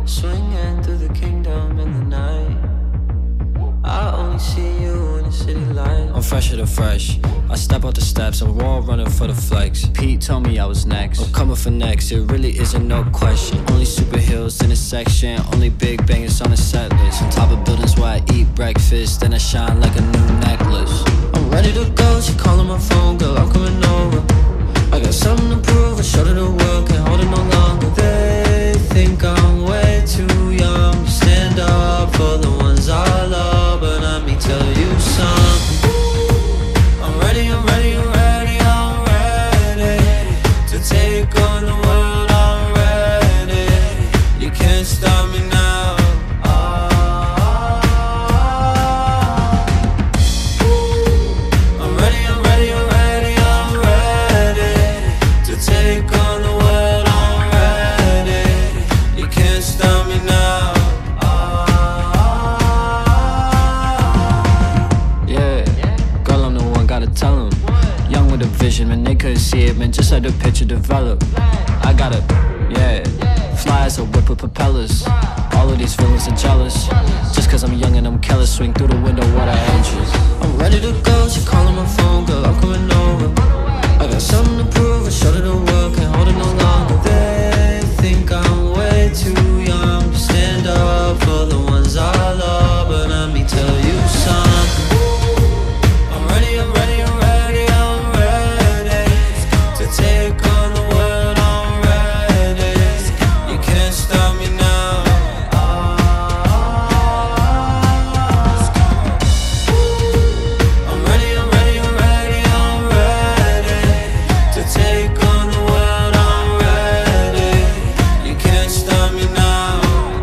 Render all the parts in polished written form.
Swinging through the kingdom in the night. I only see you in the city light. I'm fresher than fresh. I step out the steps, I'm raw running for the flex. Pete told me I was next. I'm coming for next, it really isn't no question. Only superheroes in this section, only big bangers on the set list. On top of buildings where I eat breakfast, then I shine like a new necklace. I'm ready to go, she calling my phone, girl, I'm coming over. I got something to prove, I showed her the world, can't hold it no longer. They think I'm way too young to stand up for the ones I love, but let me tell you something. I'm ready, I'm ready, I'm ready, I'm ready to take on the world, I'm ready. You can't stop me now. I'm ready, I'm ready, I'm ready, I'm ready to take on the world, I'm ready. You can't stop me now. Gotta tell them, young with a vision, man, they couldn't see it, man, just let the picture develop. I gotta, fly as a whip with propellers. All of these villains are jealous, just cause I'm young and I'm careless. Swing through the window, what I entrance. I'm ready to go, she calling my phone, girl, I'm coming over. I got something to prove, I showed her the world, can't hold it no longer. They think I'm way too young to stand up for the ones I love, but let me tell you something. I'm ready, I'm ready, I'm ready, I'm ready to take on the world, I'm ready. You can't stop me now. I'm ready, I'm ready, I'm ready, I'm ready to take on the world, I'm ready. You can't stop me now.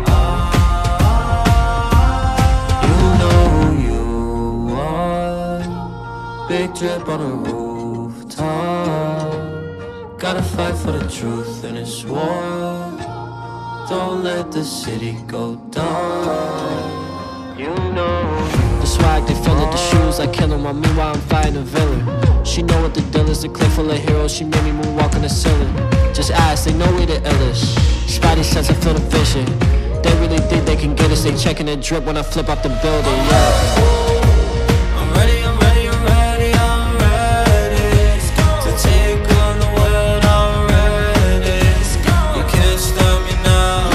You know who you are. Big drip on a rooftop. Gotta fight for the truth in this war. Don't let the city go down. You know the swag, they fill up the shoes like killing while meanwhile I'm fighting a villain. She know what the deal is, a clip full of heroes. She made me moonwalk on the ceiling. Just ask, they know we the illest. Spidey sense, I feel the vision. They really think they can get us. They checking the drip when I flip off the building, I'm ready, I'm ready, I'm ready, I'm ready to take on the world, I'm ready. You can't stop me now.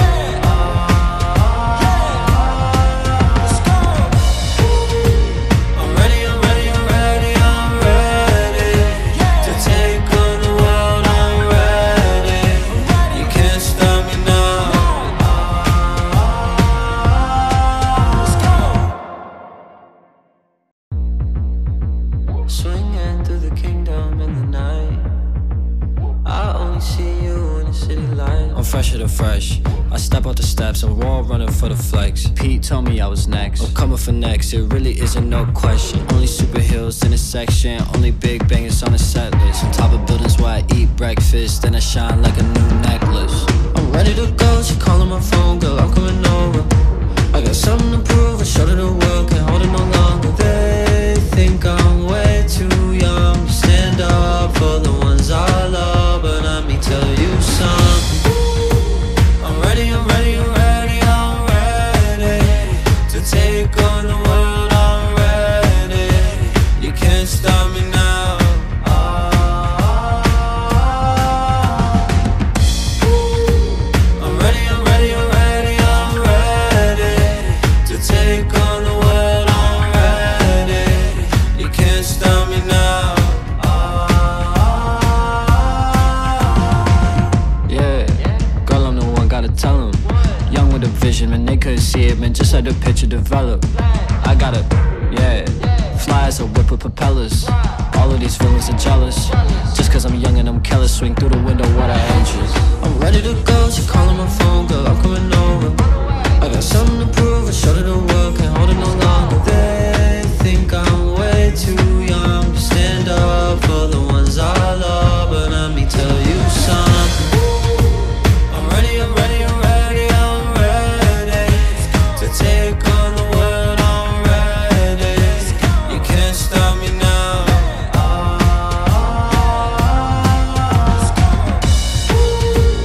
I'm ready, I'm ready, I'm ready, I'm ready to take on the world, I'm ready. You can't stop me now. Swinging through the kingdom in the night. I only see you in the city light. I'm fresher than fresh. I step out the steps, I'm raw running for the flex. Pete told me I was next. I'm coming for next, it really isn't no question. Only superheroes in this section, only big bangers on the set list. On top of buildings where I eat breakfast, then I shine like a new necklace. I'm ready to go, she calling my phone, girl, I'm coming over. I got something to prove, I showed her the world, can't hold it no longer. They think I'm way too young to stand up for the ones I love, but let me tell you something. I'm ready, I'm ready, I'm ready, I'm ready to take on the world, I'm ready. You can't stop me now. I'm ready, I'm ready, I'm ready, I'm ready to take on the world, I'm ready. You can't stop me now. Girl, I'm the one, gotta tell them. Young with a vision, man, they couldn't see it, man, just let the picture develop. I gotta, fly as a whip with propellers. All of these villains are jealous, just cause I'm young and I'm careless. Swing through the window, what I entrance. I'm ready to go, she calling my phone, girl, I'm coming over. I got something to prove, I showed her the world, can't hold it no longer. They think I'm way too young to stand up for the ones I love, but let me tell you something. I'm ready, I'm ready, I'm ready, I'm ready to take on the world, I'm ready. You can't stop me now.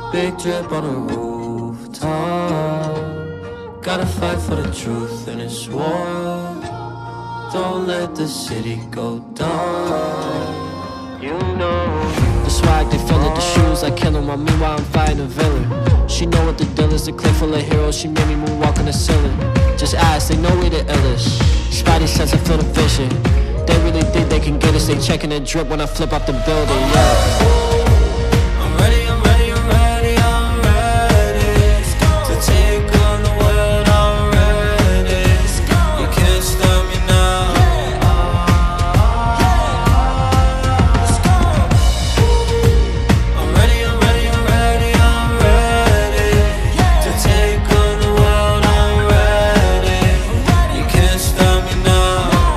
Big drip on the rooftop. Gotta fight for the truth in this war. Don't let the city go down. You know the swag, they feel it, the shoes like killing while meanwhile I'm fighting a villain. She know what the deal is, the clip full of heroes. She made me moonwalk on the ceiling. Just ask, they know we the illest. Spidey sense, I feel the vision. They really think they can get us. They checking the drip when I flip off the building, yeah. I'm ready, I'm ready, I'm ready, I'm ready to take on the world, I'm ready. You can't stop me now. I'm ready, I'm ready, I'm ready, I'm ready to take on the world, I'm ready. You can't stop me now.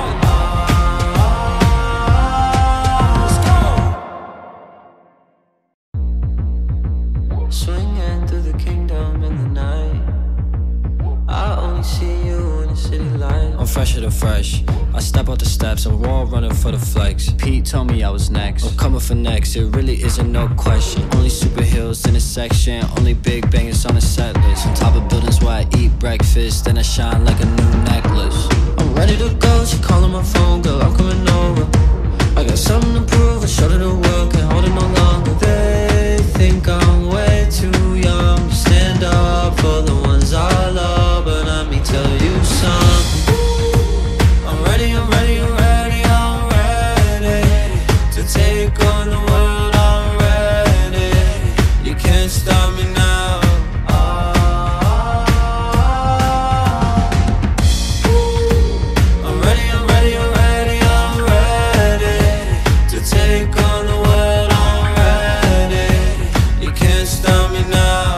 Swinging through the kingdom in the night. I only see you in the city light. I'm fresher than fresh. I step out the steps, I'm raw running for the flex. Pete told me I was next. I'm coming for next, it really isn't no question. Only superheroes in the section, only big bangers on the set list. On top of buildings where I eat breakfast, then I shine like a new necklace. I'm ready to go, she calling my phone, girl, I'm coming over. I got something to prove, I showed her the world, can't hold it no longer. They think I'm way too young to stand up for the ones I love, but let me tell you something. I'm ready, I'm ready, I'm ready, I'm ready to take on the world, I'm ready. You can't stop me now. I'm ready, I'm ready, I'm ready, I'm ready to take on the world, I'm ready. You can't stop me now.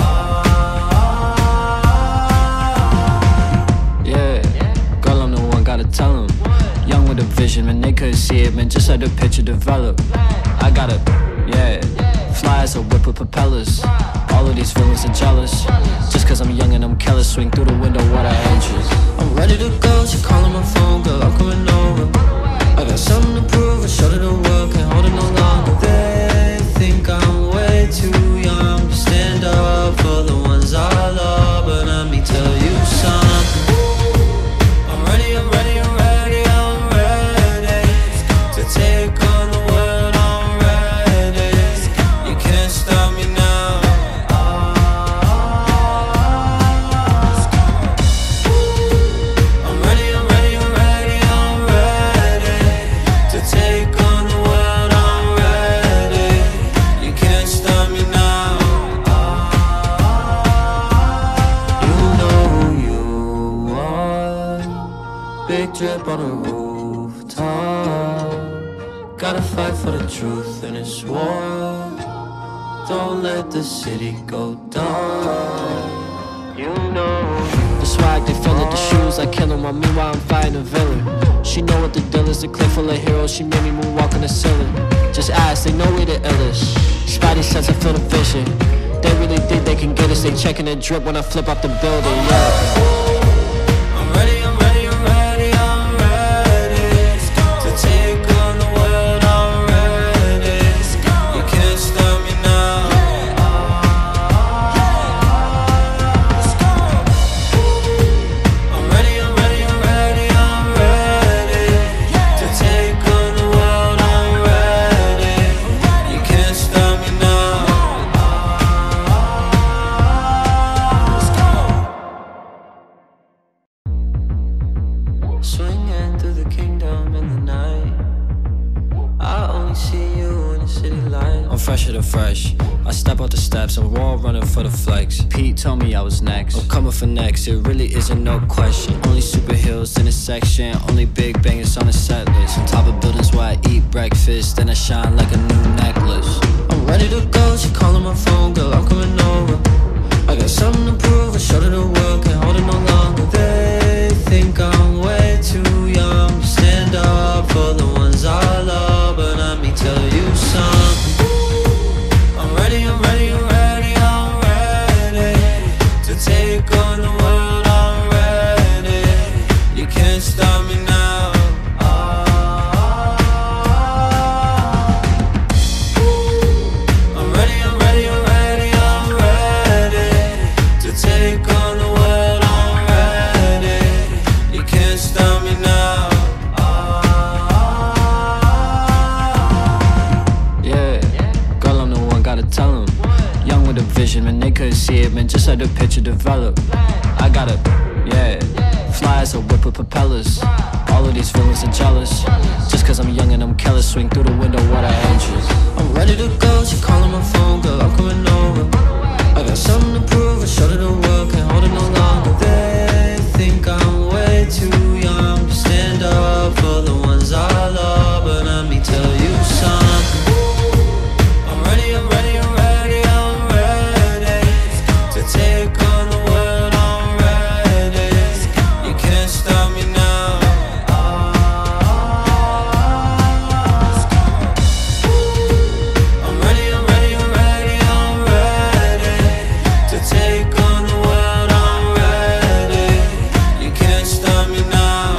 Yeah, girl, I'm the one, gotta tell them. Young with a vision, man, they couldn't see it, man, just let the picture develop. I gotta, yeah, fly as a whip with propellers. All of these feelings are jealous. Just cause I'm young and I'm careless, swing through the window, what I interest. I'm ready to go, she calling my phone, girl, I'm coming over. I got something to prove, I showed her the world, can't hold it no longer. They think I'm way too young to stand up for the ones I love, but let me tell you something. I'm ready, I'm ready, I'm ready, I'm ready to take on the world, I'm ready. You can't stop me now. I'm ready, I'm ready, I'm ready, I'm ready to take on the world, I'm ready. You can't stop me now. You know who you are. Big drip on the rooftop. Gotta fight for the truth in this war. Don't let the city go down. You know the swag, they feel it, the shoes like killing while meanwhile I'm fighting a villain. She know what the deal is, the clip full of heroes. She made me moonwalk on the ceiling. Just ask, they know we the illest. Spidey sense, I feel the vision. They really think they can get us. They checking the drip when I flip off the building, yeah. I'm ready, I'm ready, I'm ready, I'm ready to take on the world, I'm ready. You can't stop me now. I'm ready, I'm ready, I'm ready, I'm ready to take on the world, I'm ready. You can't stop me now. Swinging through the kingdom in the night. I only see you in the city light. I'm fresher than fresh. I step out the steps, I'm raw running for the flex. Pete told me I was next. I'm coming for next, it really isn't no question. Only superheroes in the section, only big bangers on the set list. On top of buildings where I eat breakfast, then I shine like a new necklace. I'm ready to go, she calling my phone, girl, I'm coming over. I got something to prove, I showed her the world, can't hold it no longer. They think I'm way too young to stand up for the ones I love, but let me tell you something. I'm ready, I'm ready, I'm ready, I'm ready to take on the world, I'm ready. You can't stop me now. I'm ready, I'm ready. tell them. Young with a vision, man, they couldn't see it, man, just let the picture develop. I got it, yeah. Fly as a whip with propellers. All of these feelings are jealous. Just cause I'm young and I'm careless. Swing through the window, what I interest. I'm ready to go, she calling my phone, girl, I'm coming over. I got something to prove, I showed it the world, can't hold it no longer. They think I'm way too young to stand up for the ones I love, but let me tell you something. I'm ready, I'm ready, I'm ready, I'm ready to take on the world, I'm ready. You can't stop me now. I'm ready, I'm ready, I'm ready, I'm ready to take on the world, I'm ready. You can't stop me now.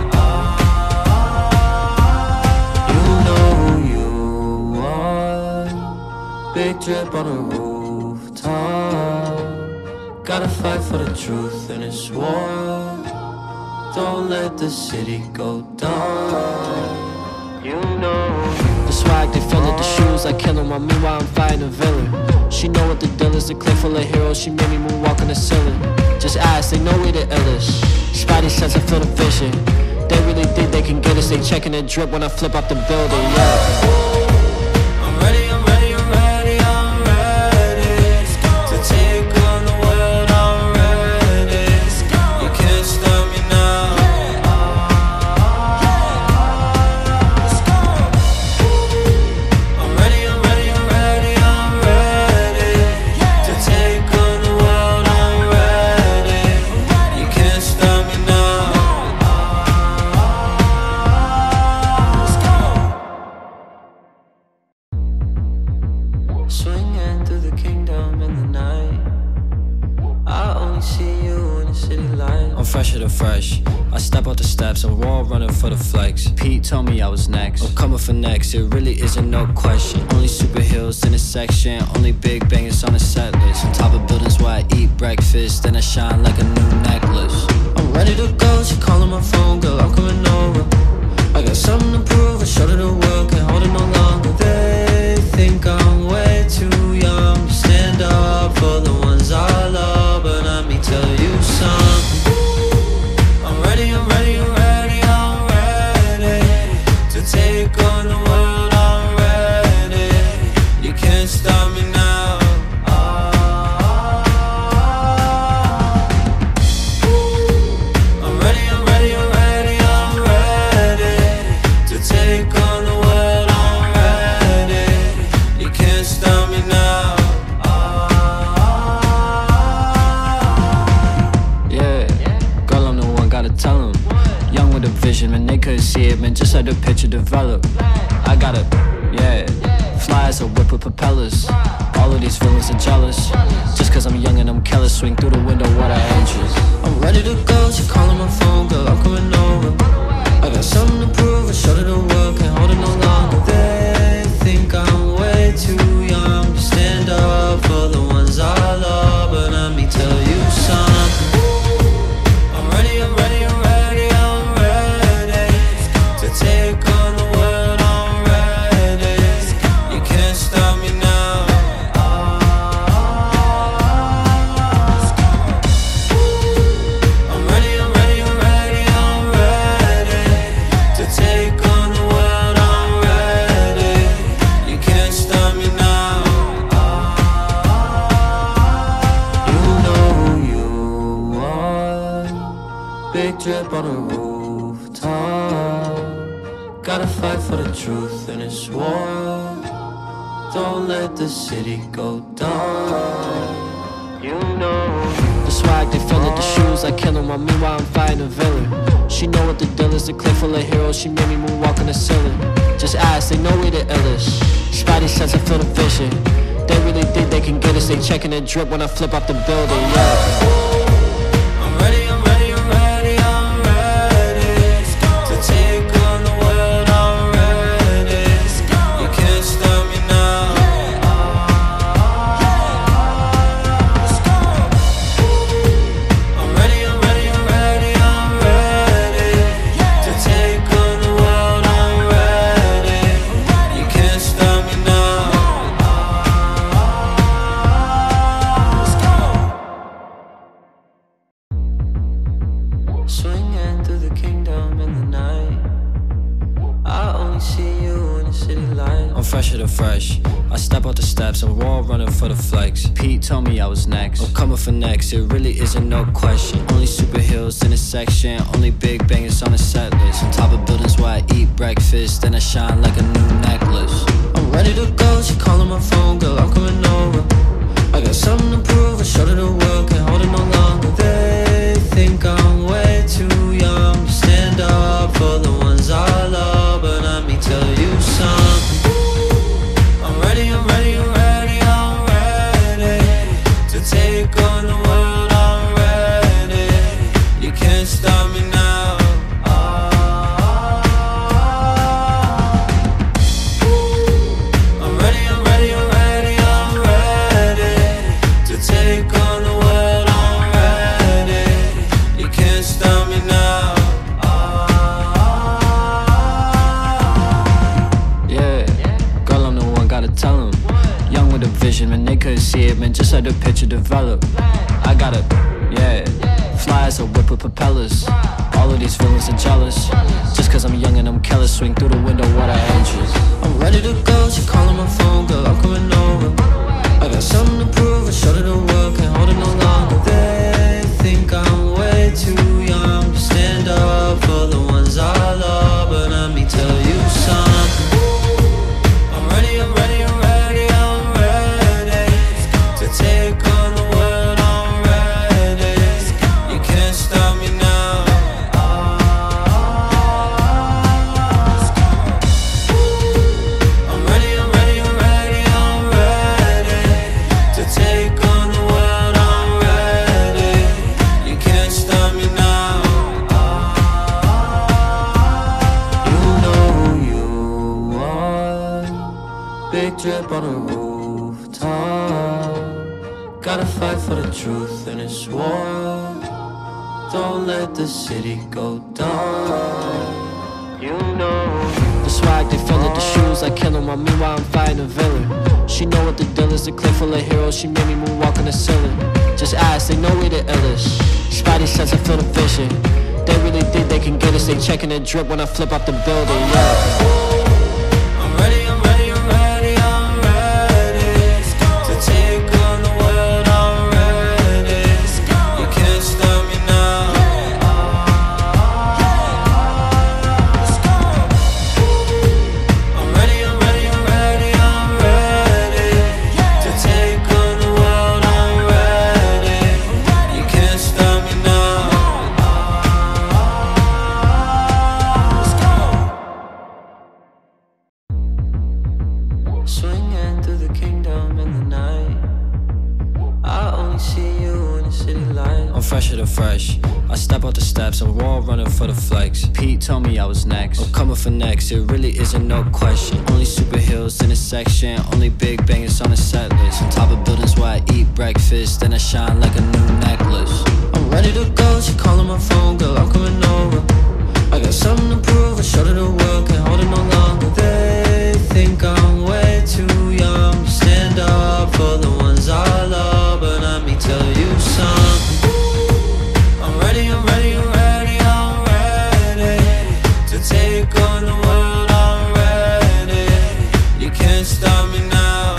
You know who you are. Big drip on a rooftop. Gotta fight for the truth in this war. Don't let the city go down. You know the swag, they feel it, the shoes, I kill 'em. On me while I'm fighting a villain. She know what the deal is, the clip full of heroes. She made me moonwalk on the ceiling. Just ask, they know we the illest. Spidey sense, I feel the vision. They really think they can get us. They checking the drip when I flip off the building, yeah. I'm ready, I'm ready, I'm ready, I'm ready to take on the world, I'm ready. You can't stop me now. I'm ready, I'm ready, I'm ready, I'm ready to take on the world, I'm ready. You can't stop me now. Swinging through the kingdom in the night. I only see you in the city light. I'm fresher than fresh. I step out the steps, I'm raw running for the flex. Pete told me I was next. I'm coming for next, it really isn't no question. Only super heels in the section, only big bangers on the set list. On top of buildings where I eat breakfast, then I shine like a new necklace. I'm ready to go, she calling my phone, girl, I'm coming over. I got something to prove, I showed it the world, can't hold it no longer. They think I'm way too young to stand up for the ones I love, but let me tell you something. I'm ready, I'm ready, I'm ready, I'm ready to take on the world, I'm ready. You can't stop me now. I'm ready, I'm ready, I'm ready, I'm ready to take on the world, I'm ready. You can't stop me now. Yeah, girl, I'm the one, gotta tell 'em. Young with a vision, man, they couldn't see it, man, just let the picture develop. I got it, yeah. Fly as a whip with propellers. All of these feelings are jealous. Just cause I'm young and I'm careless. Swing through the window, what I interest. I'm ready to go, she calling my phone, girl, I'm coming over. I got something to prove, I showed it the world, can't hold it no longer. They think I'm way too young to stand up for the ones I love, but let me tell you something. I'm ready, I'm ready, I'm ready, I'm ready to take on the world, I'm ready. You can't stop me now. I'm ready, I'm ready, I'm ready, I'm ready to take on the world, I'm ready. You can't stop me now. You know who you are. Big drip on a rooftop. Gotta fight for the truth in this war. Don't let the city go down. You know the swag, they feel it, the shoes, I kill 'em. On me while I'm fighting a villain. She know what the deal is, the clip full of heroes. She made me moonwalk on the ceiling. Just ask, they know we the illest. Spidey sense, I feel the vision. They really think they can get us. They checking the drip when I flip off the building, yeah. I'm ready, I'm ready, I'm ready, I'm ready to take on the world, I'm ready. You can't stop me now. I'm ready, I'm ready, I'm ready, I'm ready to take on the world, I'm ready. You can't stop me now. fresher to fresh. I step out the steps, I'm wall running for the flex. Pete told me I was next, I'm coming for next. It really isn't no question. Only superheroes in a section, only big bangers on the set list. On top of buildings where I eat breakfast, then I shine like a new necklace. I'm ready to go, she calling my phone, girl, I'm coming over. I got something to prove, I showed her the world, can't hold it no longer. They think I'm way too young to stand up for the ones I love, but let me tell you something. I'm ready, I'm ready, I'm ready, I'm ready to take on the world, I'm ready. You can't stop me now. I'm ready, I'm ready, I'm ready, I'm ready to take on the world, I'm ready. You can't stop me now. Tell them, young with a vision, man, they couldn't see it, man, just let the picture develop. I gotta, fly as a whip with propellers. All of these feelings are jealous, just cause I'm young and I'm careless. Swing through the window, what I entrance. I'm ready to go, she calling my phone, girl, I'm coming over. I got something to prove, I showed her the world, can't hold it no longer. They think I'm way too young to stand up for the ones I love, but let me tell you something. I'm ready, I'm ready, I'm ready, I'm ready to take on the world, I'm ready. You can't stop me now. I'm ready, I'm ready, I'm ready, I'm ready to take on the world, I'm ready. You can't stop me now. You know who you are. Big drip on a rooftop. Gotta fight for the truth in this war. Don't let the city go down. You know the swag, they feel it, the shoes like kill 'em. Meanwhile I'm fighting a villain. She know what the deal is, a clip full of heroes. She made me moonwalk on the ceiling. Just ask, they know we the illest. Spidey sense, I feel the vision. They really think they can get us. They checking the drip when I flip off the building, I'm ready, I'm ready, I'm ready, I'm ready to take on the world, I'm ready. You can't stop me now. I'm ready, I'm ready, I'm ready, I'm ready to take on the world, I'm ready. You can't stop me now. Swinging through the kingdom in the night. I only see you in the city light. I'm fresher to fresh. I step out the steps, I'm wall running for the flex. Pete told me I was next, I'm coming for next. It really isn't no question. Only superheroes in a section, only big bangers on the set list. On top of buildings where I eat breakfast, then I shine like a new necklace. I'm ready to go, she calling my phone, girl, I'm coming over. I got something to prove, I showed her the world, can't hold it no longer. They think I'm way too young to stand up for the ones I love, but let me tell you something. I'm ready, I'm ready, I'm ready, I'm ready to take on the world, I'm ready. You can't stop me now.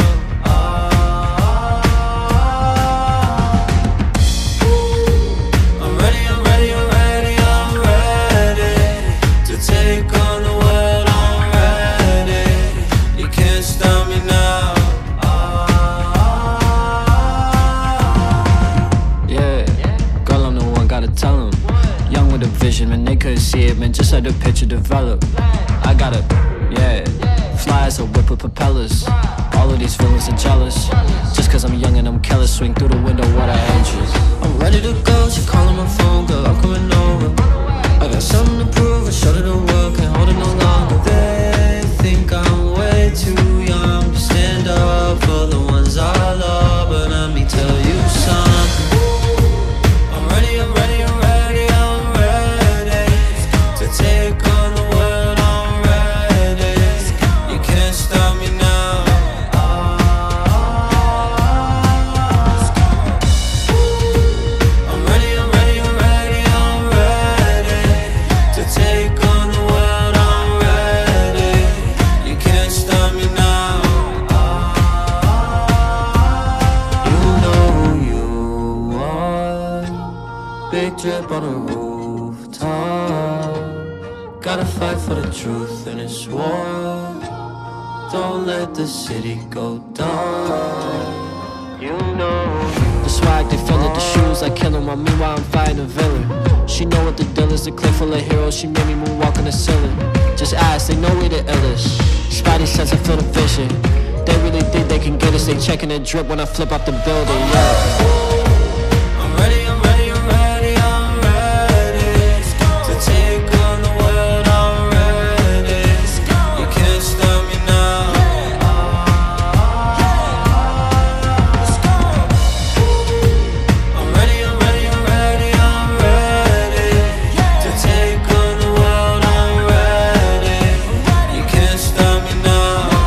I'm ready, I'm ready, I'm ready, I'm ready to take on the world, I'm ready. You can't stop me now. Girl, I'm the one, gotta tell them. Young with a vision, man, they couldn't see it, man, just let the picture develop. I gotta, fly as a whip with propellers. All of these feelings are jealous, just cause I'm young and I'm careless. Swing through the window, what I entrance. I'm ready to go, she calling my phone, girl, I'm coming over. I got something to prove, I showed her the world, can't hold it no longer. They think I'm way too young to stand up for the ones I love, but let me tell you something. I'm ready, I'm ready, I'm ready, I'm ready to take on the world, I'm ready. You can't stop me now. I'm ready, I'm ready, I'm ready, I'm ready to Big drip on a rooftop. Gotta fight for the truth in this war. Don't let the city go down. You know the swag, they feel it, the shoes I kill 'em. Meanwhile I'm fighting a villain. She know what the deal is, the clip full of heroes. She made me moonwalk on the ceiling. Just ask, they know we the illest. Spidey sense, I feel the vision. They really think they can get us. They checking the drip when I flip out the building, yeah. I'm ready, I'm ready, I'm ready, I'm ready to take on the world, I'm ready. You can't stop me now. I'm ready, I'm ready, I'm ready, I'm ready to take on the world, I'm ready. You can't stop me now.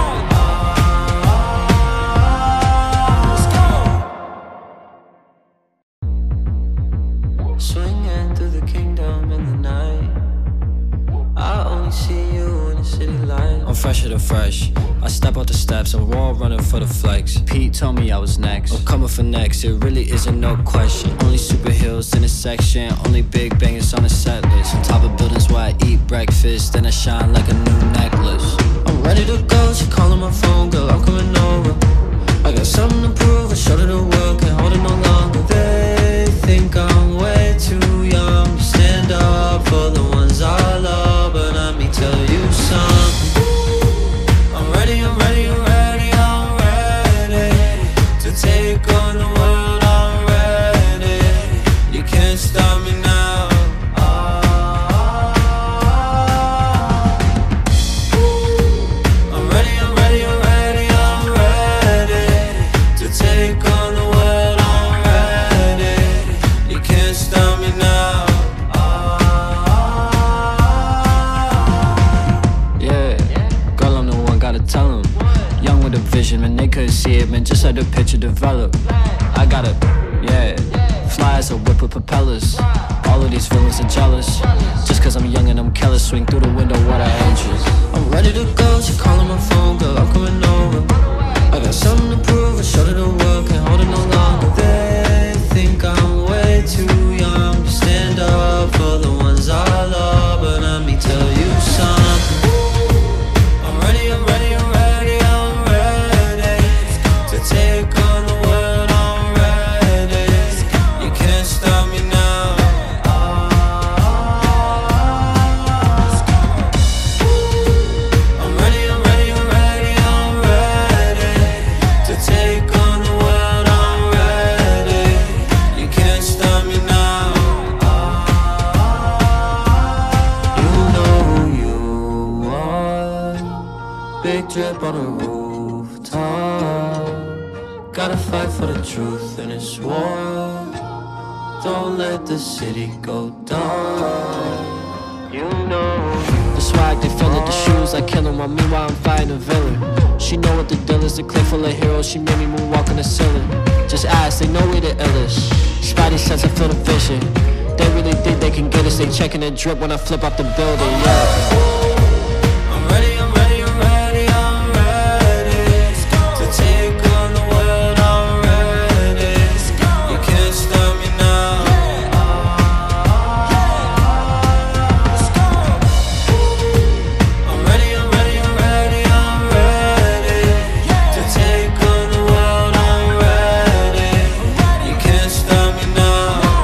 Swinging through the kingdom in the night. I only see you in the city light. I'm fresher than fresh. I step out the steps, I'm raw running for the flex. Pete told me I was next. I'm coming for next, it really isn't no question. Only superheroes in this section, only big bangers on the set list. On top of buildings where I eat breakfast, then I shine like a new necklace. I'm ready to go, she calling my phone, girl, I'm coming over. I got something to prove, I showed her the world, can't hold it no longer. They think I'm way too young to stand up for the ones I love, but let me tell you something. I'm ready, I'm ready, I'm ready, I'm ready to take on the world, I'm ready. You can't stop me now. I'm ready, I'm ready, I'm ready, I'm ready to take on the world, I'm ready. You can't stop me now. Yeah, girl, I'm the one, gotta tell 'em. Young with a vision, man, they couldn't see it, man, just let the picture develop. I gotta, yeah, fly as a whip with propellers. All of these villains are jealous, just cause I'm young and I'm careless. Swing through the window, what I entrance. I'm ready to go, she calling my phone, girl, I'm coming over. I got something to prove, I showed her the world, can't hold it no longer. They think I'm way too young to stand up for the ones I love, but let me tell you something. I'm ready, I'm ready, I'm ready, I'm ready to take on the world, I'm ready. You can't stop me now. I'm ready, I'm ready, I'm ready, I'm ready to take on the world, I'm ready. You can't stop me now. You know who you are. Big drip on a rooftop. Gotta fight for the truth in this war. Don't let the city go down. You know the swag, they feel it, the shoes I kill 'em. Meanwhile I'm fighting a villain. She know what the deal is, the clip full of heroes. She made me moonwalk on the ceiling. Just ask, they know we the illest. Spidey sense, I feel the vision. They really think they can get us. They checking the drip when I flip out the building, yeah. I'm ready, I'm ready, I'm ready, I'm ready to take on the world, I'm ready. You can't stop me now. I'm ready, I'm ready, I'm ready, I'm ready to take on the world, I'm ready. You can't stop me now.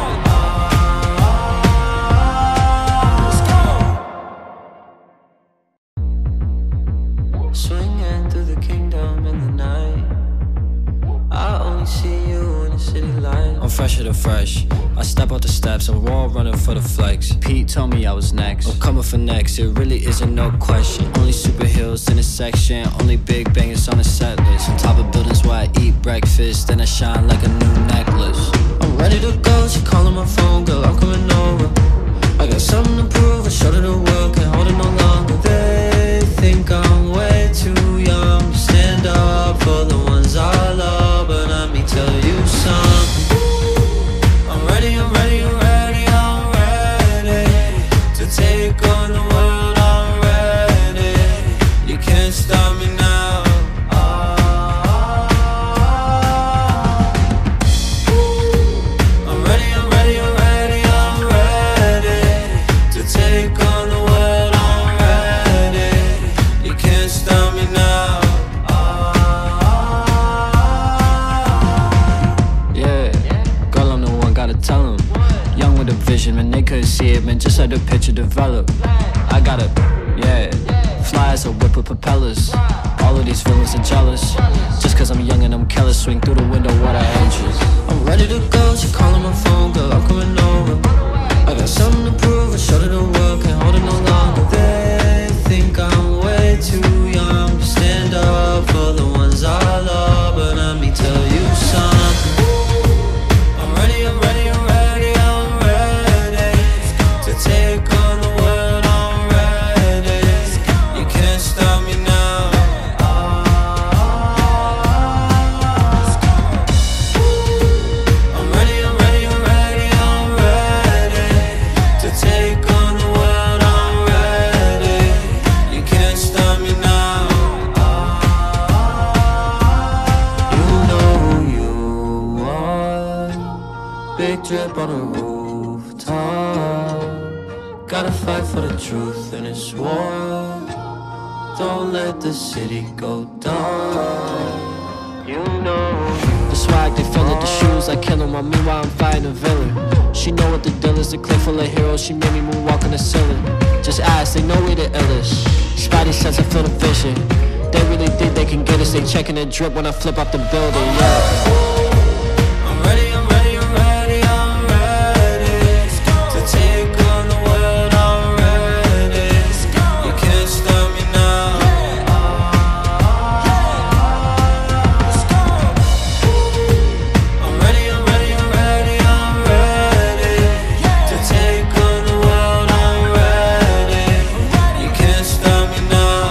Swinging through the kingdom in the night. I only see you in the city light. I'm fresher than fresh. I step out the steps, I'm raw running for the flex. Pete told me I was next. I'm coming for next, it really isn't no question. Only superheroes in this section, only big bangers on the set list. On top of buildings where I eat breakfast, then I shine like a new necklace. I'm ready to go, she calling my phone, girl, I'm coming over. I got something to prove, I showed her the world, can't hold it no longer. They think I'm way too young to stand up for the ones I love, but let me tell you something. I'm ready, I'm ready, I'm ready, I'm ready to take on the world, I'm ready. You can't stop me now. I'm ready, I'm ready, I'm ready, vision, man, they couldn't see it, man, just let the picture develop. I gotta, yeah, fly as a whip with propellers. All of these villains are jealous, just cause I'm young and I'm careless. Swing through the window, what I inches. I'm ready to go, she calling my phone, girl, I'm coming over. I got something to prove, I showed her the world, can't hold it no longer. They think I'm way too young to stand up for the ones I love, but let me tell you something. I'm ready, I'm ready, I'm ready, I'm ready to take on the world, I'm ready. You can't stop me now. I'm ready, I'm ready, I'm ready, I'm ready to take on the world, I'm ready. You can't stop me now. You know who you are. Big drip on the rooftop. Gotta fight for the truth in this war. Don't let the city go down. You know the swag, they fill up the shoes like killing while meanwhile I'm fighting a villain. She know what the deal is, the clip full of heroes. She made me moonwalk on the ceiling. Just ask, they know we the illest. Spidey sense, I feel the vision. They really think they can get us. They checking the drip when I flip off the building, yeah. I'm ready, I'm ready, I'm ready, I'm ready to take on the world, I'm ready. You can't stop me now. I'm ready, I'm ready, I'm ready, I'm ready to take on the world, I'm ready. You can't stop me now.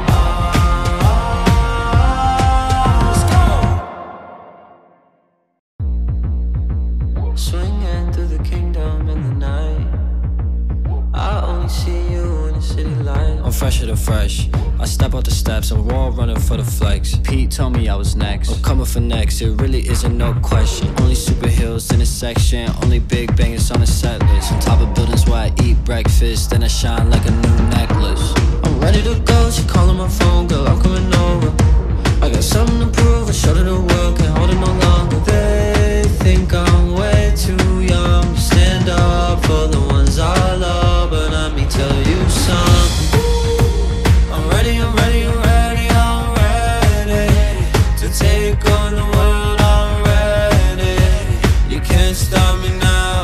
Swinging through the kingdom in the night. I only see you in the city light. I'm fresher than fresh. I step out the steps, I'm raw running for the flex. Pete told me I was next. I'm coming for next, it really isn't no question. Only super heels in the section, only big bangers on the set list. On top of buildings where I eat breakfast, then I shine like a new necklace. I'm ready to go, she calling my phone, girl, I'm coming over. I got something to prove, I showed her the world, can't hold it no longer. They think I'm way too young to stand up for the ones I love, but let me tell you something. I'm ready, I'm ready, I'm ready, I'm ready to take on the world, I'm ready. You can't stop me now.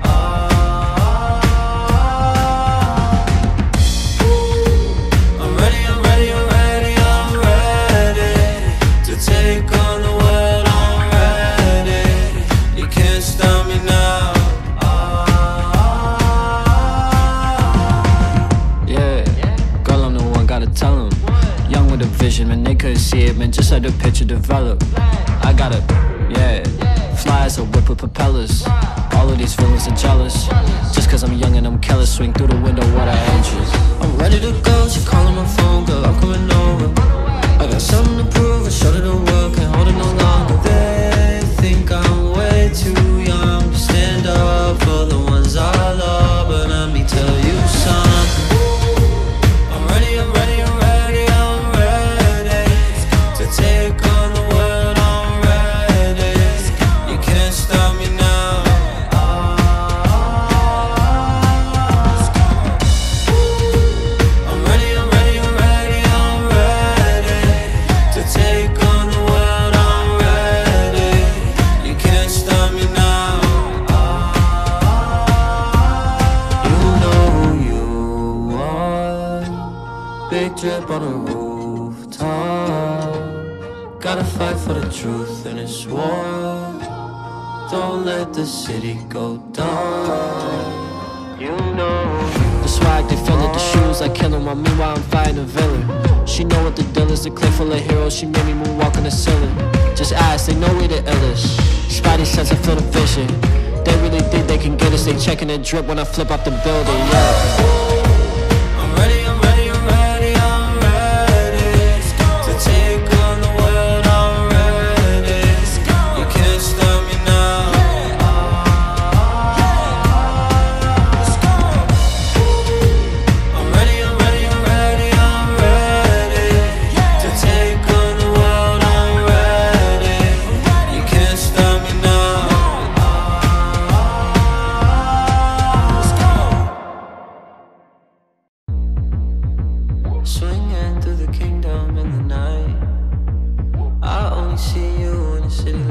I'm ready, I'm ready, I'm ready, I'm ready to take on the world, I'm ready. You can't stop me now. Yeah, girl, I'm the one, gotta tell them. Young with a vision, man, they couldn't see it, man, just let the picture develop. I gotta, yeah, fly as a whip with propellers. All of these villains are jealous, just cause I'm young and I'm careless. Swing through the window, what I inches. I'm ready to go, she calling my phone, girl, I'm coming over. I got something to prove, I showed her the world, can't hold it no longer. They think I'm way too young to stand up for the ones I love, but let me tell you something. I'm ready, I'm ready, I'm ready, I'm ready to take on the world, I'm ready. You can't stop me now. I'm ready, I'm ready, I'm ready, I'm ready to take on the world, I'm ready. You can't stop me now. You know who you are. Big drip on the rooftop. Gotta fight for the truth in this war. Don't let the city go down. You know the swag, they fill up the shoes like killing while meanwhile I'm fighting a villain. She know what the deal is, the clip full of heroes. She made me moonwalk on the ceiling. Just ask, they know we the illest. Spidey sense, I feel the vision. They really think they can get us. They checking the drip when I flip off the building, yeah. I'm ready, I'm ready, I'm ready, I'm ready to take on the world, I'm ready. You can't stop me now. I'm ready, I'm ready, I'm ready, I'm ready to take on the world, I'm ready. You can't stop me now.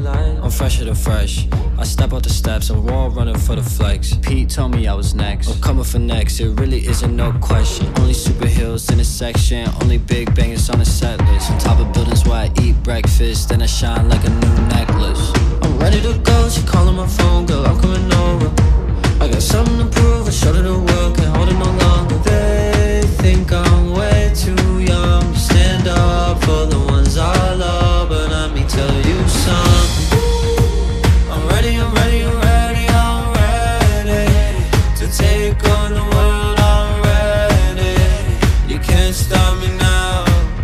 light. I'm fresher than fresh. I step out the steps, I'm raw running for the flex. Pete told me I was next. I'm coming for next, it really isn't no question. Only super heels in the section, only big bangers on the set list. On top of buildings where I eat breakfast, then I shine like a new necklace. I'm ready to go, she calling my phone, girl, I'm coming over. I got something to prove, I showed her the world, can't hold it no longer. They think I'm way too young to stand up for the ones I love, but let me tell you something. I'm ready, I'm ready, I'm ready, I'm ready to take on the world, I'm ready. You can't stop me now.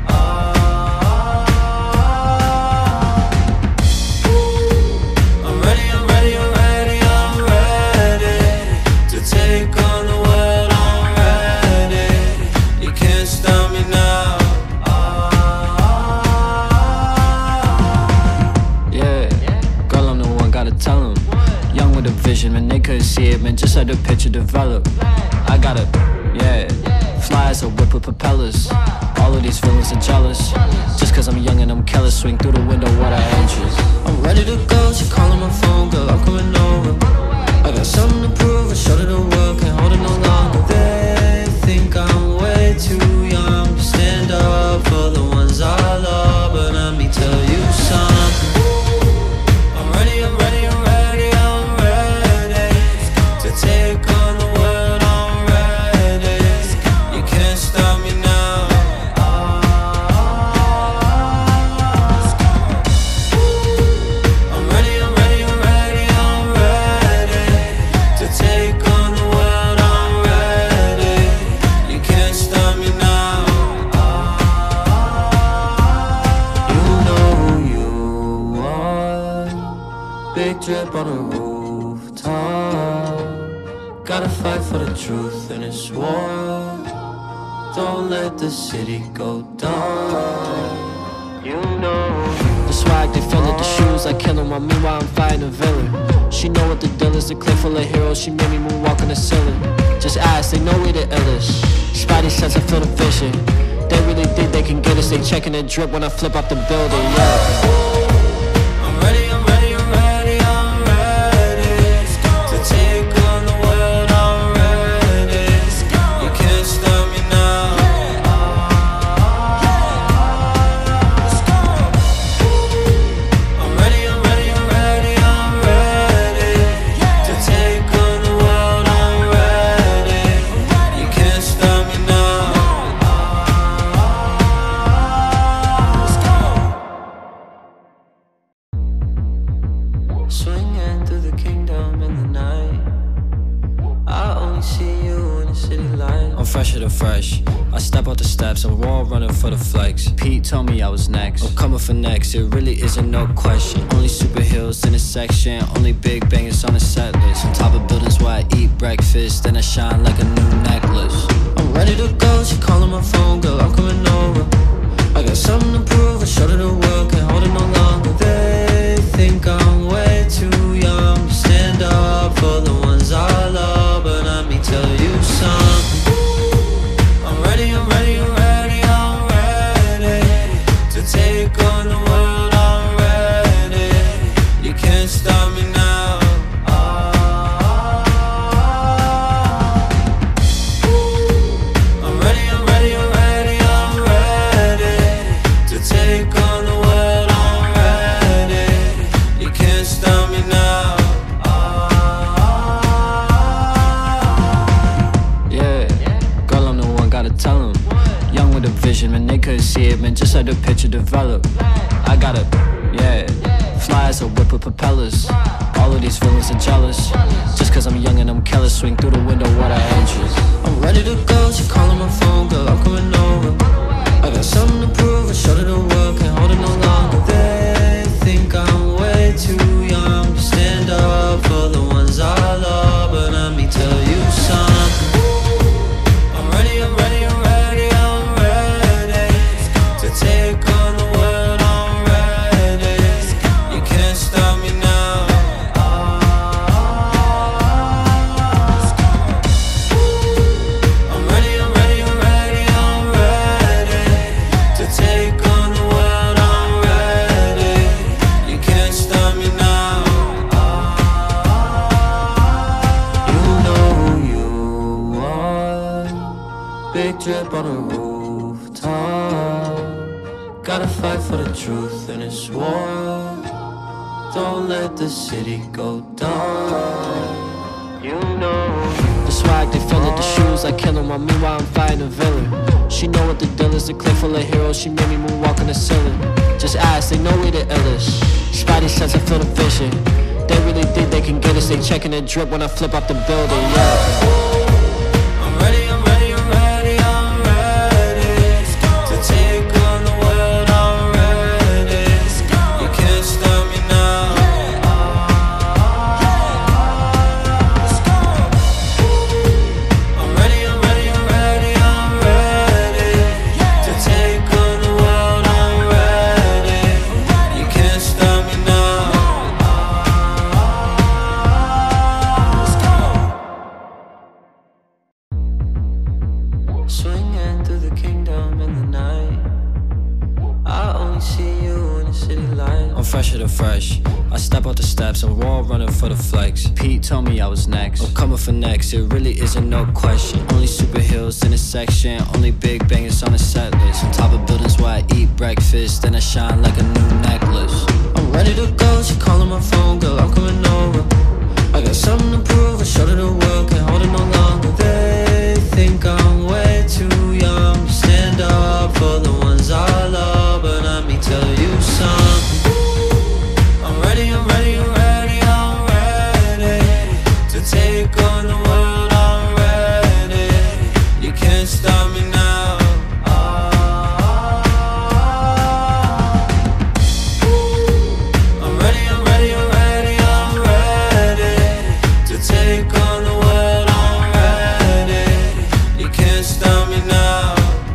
I'm ready, I'm ready, I'm ready, I'm ready to take on the world, I'm ready. You can't stop me now. Yeah, girl, I'm the one, gotta tell 'em. Young with a vision, man, they couldn't see it, man, just let the picture develop. I gotta, yeah, fly as a whip with propellers. All of these feelings are jealous, just cause I'm young and I'm careless. Swing through the window, what I interest. I'm ready to go, she calling my phone, girl, I'm coming over. I got something to prove, I showed her the world, can't hold it no longer. They think I'm way too young to stand up for the ones I love, but let me tell you something. I'm ready, I'm ready, I'm ready, I'm ready to take on the world, I'm ready. You can't stop me now. I'm ready, I'm ready, I'm ready, I'm ready to take on the world, I'm ready. You can't stop me now. You know who you are. Big drip on the rooftop. Gotta fight for the truth in this war. Don't let the city go down. You know the swag, they feel it, the shoes, I kill 'em. I'm meanwhile I'm fighting a villain. She know what the deal is, the clip full of heroes. She made me moonwalk on the ceiling. Just ask, they know we the illest. Spidey sense, I feel the vision. They really think they can get us. They checking the drip when I flip off the building, yeah. I'm ready, I'm ready, I'm ready, I'm ready to take on the world, I'm ready. You can't stop me now. I'm ready, I'm ready, I'm ready, I'm ready to take on the world, I'm ready. You can't stop me now. Swinging through the kingdom in the night. I only see you in the city light. I'm fresher than fresh. I step out the steps, I'm raw running for the flex. Pete told me I was next. I'm coming for next, it really isn't no question. Only super heels in the section, only big bangers on the set list. On top of buildings where I eat breakfast, then I shine like a new necklace. I'm ready to go, she calling my phone, girl, I'm coming over. I got something to prove, I showed her the world, can't hold it no longer. They think I'm way too young to stand up for the ones I love, but let me tell you something. I'm ready, I'm ready, I'm ready, I'm ready to take on the world, I'm ready. You can't stop me now. I'm ready, I'm ready, I'm ready, I'm ready to take on the world, I'm ready. You can't stop me now. Yeah, girl, I'm the one, gotta tell 'em. Young with a vision, man, they couldn't see it, man, just let the picture develop. I gotta, yeah, fly as a whip with propellers. All of these feelings are jealous, just cause I'm young and I'm careless. Swing through the window, what I interest. I'm ready to go, she calling my phone, girl, I'm coming over. I got something to prove, I showed her the world, can't hold it no longer. They think I'm way too young to stand up for the ones I love, but let me tell you something. I'm ready, I'm ready, I'm ready, I'm ready to take on the world, I'm ready. You can't stop me now. I'm ready, I'm ready, I'm ready, I'm ready to take on the world, I'm ready. You can't stop me drip on a rooftop. Gotta fight for the truth in this war. Don't let the city go down. You know the swag, they feel it, the shoes like kill 'em. On me while I'm fighting a villain. She know what the deal is, the clip full of heroes. She made me moonwalk on the ceiling. Just ask, they know we the illest. Spidey sense, I feel the vision. They really think they can get us. They checking the drip when I flip off the building, yeah. I'm ready, I'm ready, I'm ready, I'm ready to take on the world, I'm ready. You can't stop me now. I'm ready, I'm ready, I'm ready, I'm ready to take on the world, I'm ready. You can't stop me now. Swinging through the kingdom in the night. I only see you in the city light. I'm fresher than fresh. I step out the steps, I'm raw running for the flex. Pete told me I was next. I'm coming for next, it really isn't no question. Only superheroes in the section, only big bangers on the set list. On top of buildings where I eat breakfast, then I shine like a new necklace. I'm ready to go, she calling my phone, girl, I'm coming over. I got something to prove, I showed her the world, can't hold it no longer. They think I'm way too young to stand up for the ones I love, but let me tell you something. I'm ready, I'm ready, I'm ready, I'm ready to take on the world, I'm ready. You can't stop me now. I'm ready, I'm ready, I'm ready, I'm ready to take on the world, I'm ready. You can't stop me now.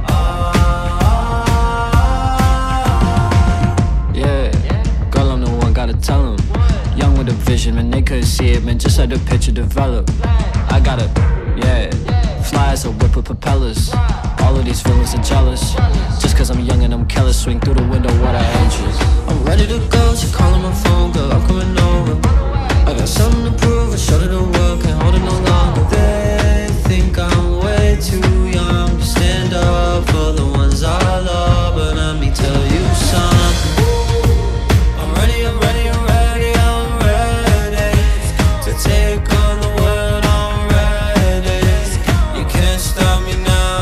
Yeah, girl, I'm the one, gotta tell 'em. Young with a vision, man, they couldn't see it, man, just let the picture develop. I gotta, yeah, fly as a whip with propellers. All of these feelings are jealous. Just cause I'm young and I'm careless, swing through the window what I entrance. I'm ready to go, she calling my phone, girl, I'm coming over. I got something to prove, I showed her the world, can't hold it no longer. They think I'm way too young to stand up for the ones I love, but let me tell you something. I'm ready, I'm ready, I'm ready, I'm ready to take on the world, I'm ready. You can't stop me now.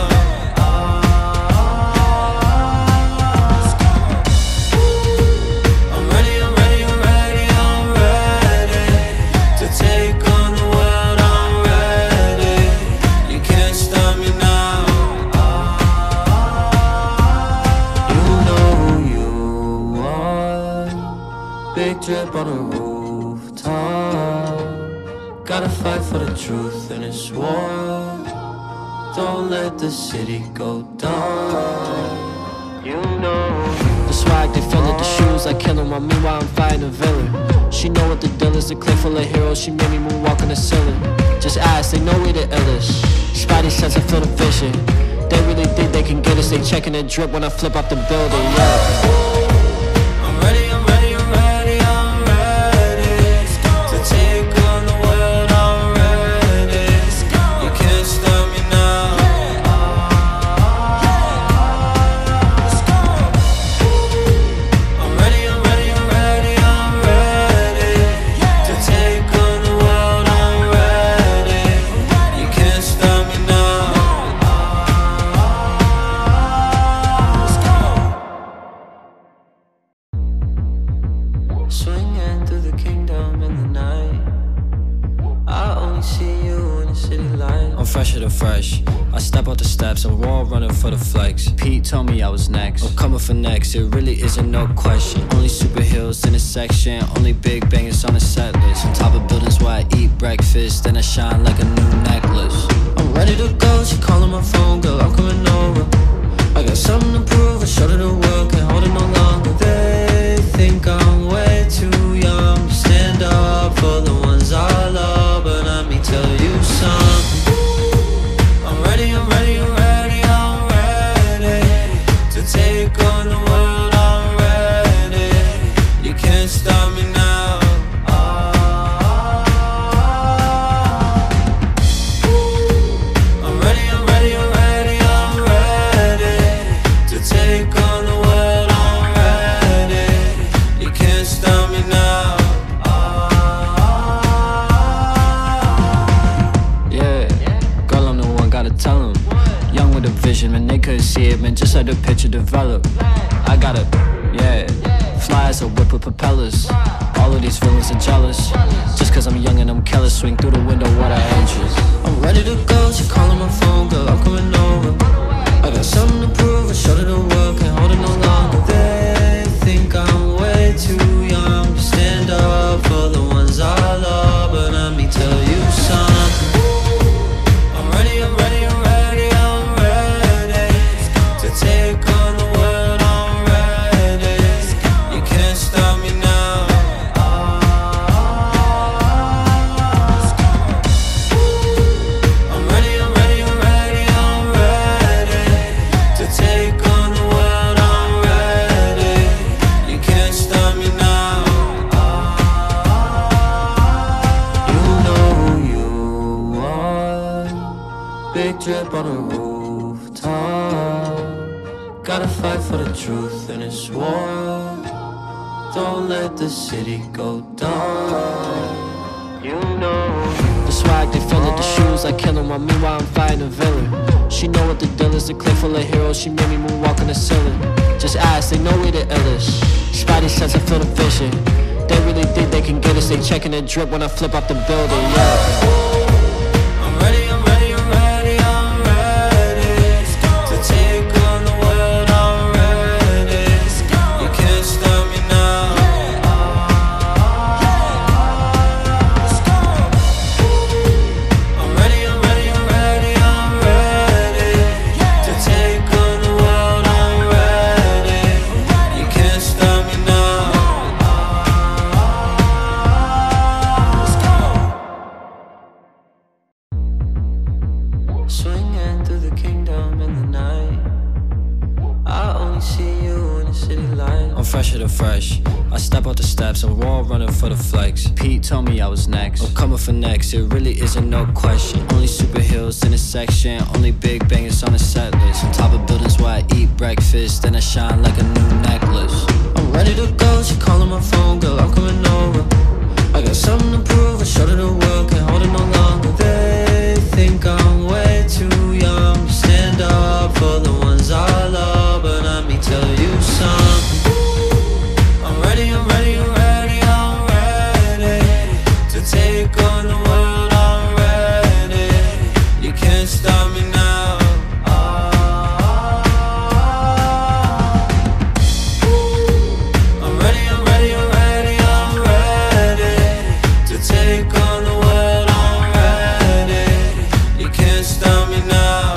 I'm ready, I'm ready, I'm ready, I'm ready to take on the world, I'm ready. You can't stop me now. You know who you are. Big drip on a rooftop. Gotta fight for the truth in this war. Don't let the city go down. You know the swag, they feel it, the shoes like kill 'em. On me while I'm fighting a villain. She know what the deal is, the clip full of heroes. She made me moonwalk on the ceiling. Just ask, they know we the illest. Spidey sense, I feel the vision. They really think they can get us. They checking the drip when I flip off the building, yeah. I'm ready, I'm ready, I'm ready, I'm ready to take on the world, I'm ready. You can't stop me now. I'm ready, I'm ready, I'm ready, I'm ready to take on the world, I'm ready. You can't stop me now. Swinging through the kingdom in the night. I only see you in the city light. I'm fresher than fresh. I step out the steps, I'm raw running for the flex. Pete told me I was next. I'm coming for next, it really isn't no question. Only superheroes in the section, only big bangers on the set list. On top of buildings where I eat breakfast, then I shine like a new necklace. I'm ready to go, she calling my phone, girl, I'm coming over. I got something to prove, I showed her the world, can't hold it no longer. They think I'm way too young to stand up for the ones I love, but let me tell you something. I'm ready, I'm ready, I'm ready, I'm ready to take on the world, I'm ready. You can't stop me now. vision, man, they couldn't see it, man, just let the picture develop. I gotta, yeah, fly as a whip with propellers. All of these villains are jealous, just cause I'm young and I'm careless. Swing through the window, what I interest. I'm ready to go, she calling my phone, girl, I'm coming over. I got something to prove, I showed her the world, can't hold it no longer. They think I'm way too young to stand up for the ones I love, but let me tell you something. I'm ready, I'm ready, I'm ready, I'm ready to take on the world, I'm ready. You can't stop me now. I'm ready, I'm ready, I'm ready, I'm ready to take on the world, I'm ready. You can't stop me now. You know who you are. Big drip on a rooftop. Gotta fight for the truth in this war. Don't let the city go down. You know the swag, they feel it, the shoes like kill 'em. Meanwhile I'm fighting a villain. She know what the deal is, the clip full of heroes. She made me moonwalk on the ceiling. Just ask, they know we the illest. Spidey sense, I feel the vision. They really think they can get us. They checking the drip when I flip off the building, yeah. I'm ready, I'm ready, I'm ready, I'm ready to take on the world, I'm ready. You can't stop me now. I'm ready, I'm ready, I'm ready, I'm ready to take on the world, I'm ready. You can't stop me now. Swinging through the kingdom in the night, I only see you in the city light. I'm fresher than fresh, I step out the steps, I'm wall running for the flex. Pete told me I was next, I'm coming for next, it really isn't no question. Only superheroes in a section, only big bangers on the set list. On top of buildings where I eat breakfast, then I shine like a new necklace. I'm ready to go, she calling my phone, girl, I'm coming over. I got something to prove, I showed her the world, can't hold it no longer. They think I'm way too young to stand up for the ones I love, but let me tell you something. I'm ready, I'm ready, I'm ready, I'm ready to take on the world, I'm ready. You can't stop me now. I'm ready, I'm ready, I'm ready, I'm ready to take on the world, I'm ready. You can't stop me now.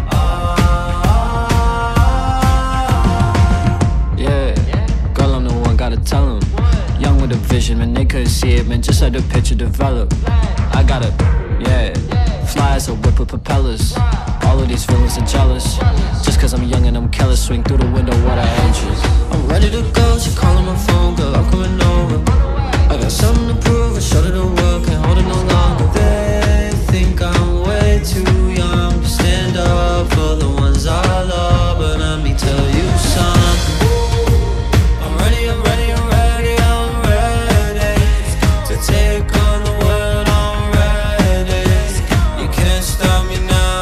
Yeah, girl, I'm the one, gotta tell 'em. Young with a vision, man, they couldn't see it, man, just let the picture develop. I gotta, yeah, fly as a whip with propellers. All of these villains are jealous, just cause I'm young and I'm careless. Swing through the window, what I interest. I'm ready to go, she calling my phone, girl, I'm coming over. I got something to prove, I showed her the world, can't hold it no longer. They think I'm way too young to stand up for the ones I love, but let me tell you something. I'm ready, I'm ready, I'm ready, I'm ready to take on the world, I'm ready. You can't stop me now.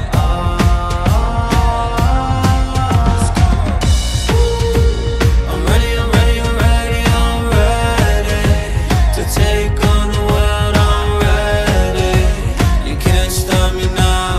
I'm ready, I'm ready, I'm ready, I'm ready to take on the world, I'm ready. You can't stop me now.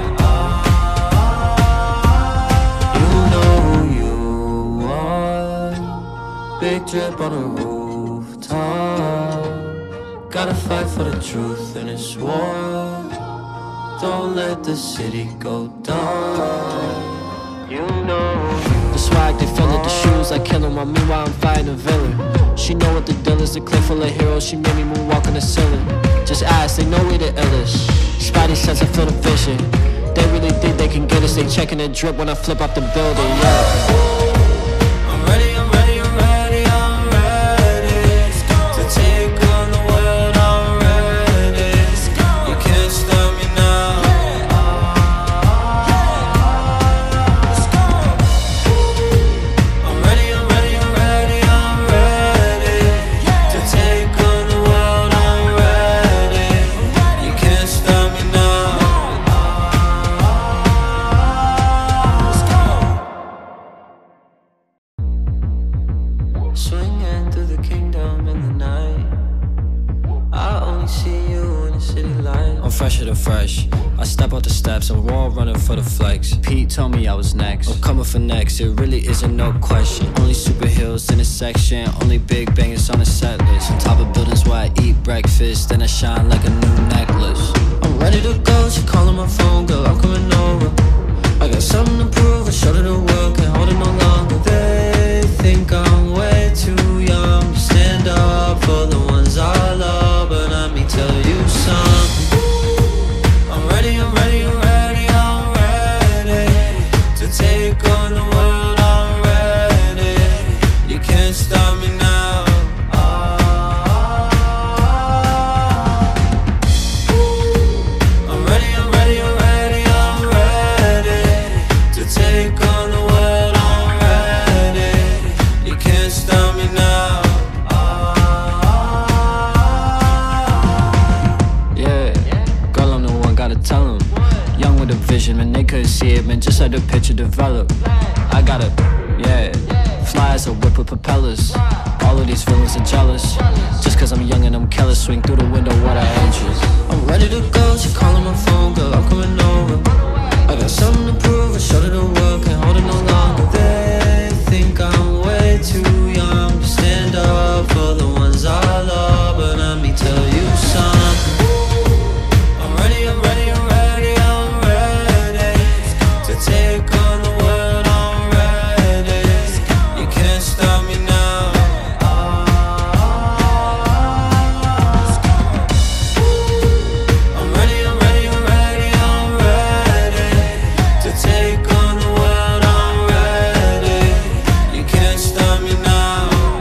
You know who you are. Big drip on a rooftop. Gotta fight for the truth in this war. Don't let the city go down. You know the swag, they feel it, the shoes like kill 'em. Meanwhile I'm fighting a villain. She know what the deal is, the clip full of heroes. She made me moonwalk on the ceiling. Just ask, they know we the illest. Spidey sense, I feel the vision. They really think they can get us. They checking the drip when I flip off the building, yeah. I'm ready, I'm ready, I'm ready, I'm ready to take on the world, I'm ready. You can't stop me now. I'm ready, I'm ready, I'm ready, I'm ready to take on the world, I'm ready. You can't stop me now. only see you in the city light. I'm fresher than fresh. I step out the steps, I'm raw running for the flex. Pete told me I was next. I'm coming for next, it really isn't no question. Only superheroes in this section, only big bangers on the set list. On top of buildings where I eat breakfast, then I shine like a new necklace. I'm ready to go, she calling my phone, girl, I'm coming over. I got something to prove, I showed her the world, can't hold it no longer. They think I'm way too young to stand up for the ones I love, but let me tell you something. I'm ready, I'm ready, I'm ready, I'm ready to take on the world, I'm ready. You can't stop me now. I'm ready, I'm ready, I'm ready, I'm ready to take on the world, I'm ready. You can't stop me now. Yeah, girl, I'm the one, gotta tell them. Young with a vision, man, they couldn't see it, man, just let the picture develop. I gotta, yeah, fly as a whip with propellers. All of these villains are jealous, just cause I'm young and I'm careless. Swing through the window, what I interest. I'm ready to go, she calling my phone, girl, I'm coming over. I got something to prove, I showed her the world, can't hold it no longer. They think I'm way too young to stand up for the ones I love, but let me tell you something. I'm ready, I'm ready, I'm ready, I'm ready to take on the world, I'm ready. You can't stop me now. I'm ready, I'm ready, I'm ready, I'm ready to take on the world, I'm ready. You can't stop me now.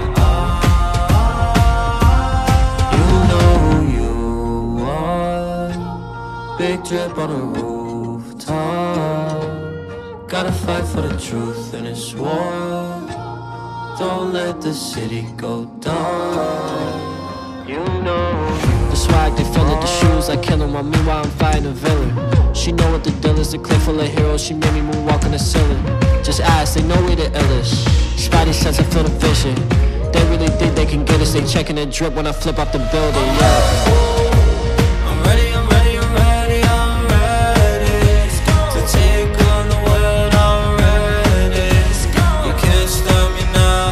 You know who you are. Big drip on a rooftop. Gotta fight for the truth in this war. Don't let the city go down. You know the swag, they feel it, the shoes like killing while meanwhile I'm fighting a villain. She know what the deal is, the clip full of heroes. She made me moonwalk on the ceiling. Just ask, they know we the illest. Spidey sense, I feel the vision. They really think they can get us. They checking the drip when I flip off the building, yeah. I'm ready, I'm ready, I'm ready, I'm ready to take on the world, I'm ready. You can't stop me now.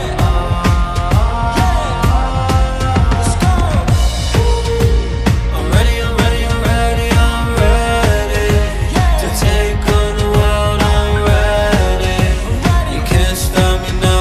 I'm ready, I'm ready, I'm ready, I'm ready to take on the world, I'm ready. You can't stop me now.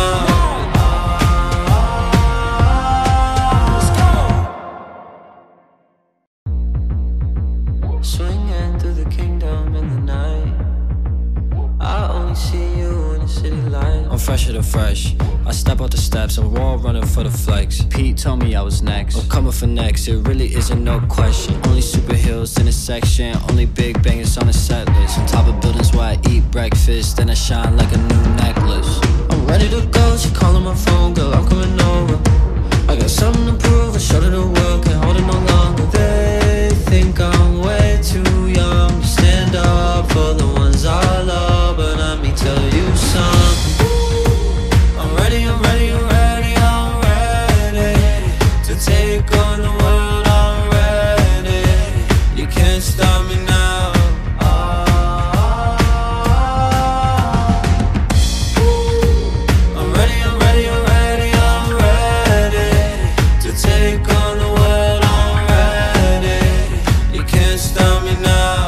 Swinging through the kingdom in the night. I only see you in the city light. I'm fresher than fresh. I step out the steps, I'm raw running for the flex. Pete told me I was next. I'm coming for next, it really isn't no question. Only superheroes in this section, only big bangers on the set list. On top of buildings where I eat breakfast, then I shine like a new necklace. I'm ready to go, she calling my phone, girl, I'm coming over. I got something to prove, I showed her the world, can't hold it no longer. They think I'm way too young to stand up for the ones I love, but let me tell you something. I'm ready, I'm ready, I'm ready, I'm ready to take on the world, I'm ready. You can't stop me now. I'm ready, I'm ready, I'm ready, I'm ready to take on the world, I'm ready. You can't stop me now.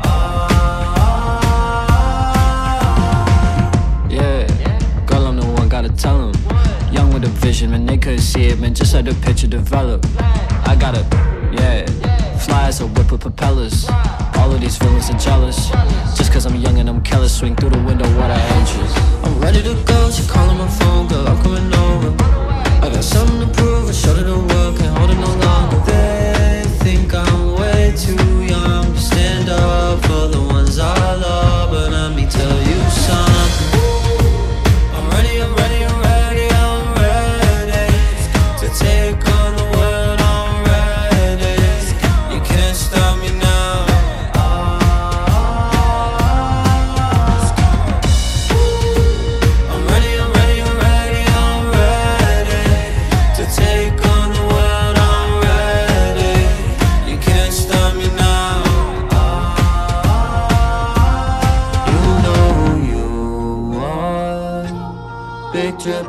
Yeah, girl, I'm the one, gotta tell them. Young with a vision, man, they couldn't see it, man, just let the picture develop. I gotta, yeah, fly as a whip with propellers. All of these villains are jealous, just cause I'm young and I'm careless. Swing through the window, what I interest. I'm ready to go, she calling my phone, girl, I'm coming over. I got something to prove, I showed her the world, can't hold it no longer. They think I'm way too young to stand up for the ones I love, but let me tell you something. I'm ready, I'm ready, I'm ready, I'm ready to take on the world, I'm ready. You can't stop me now. I'm ready, I'm ready, I'm ready, I'm ready to take on the world, I'm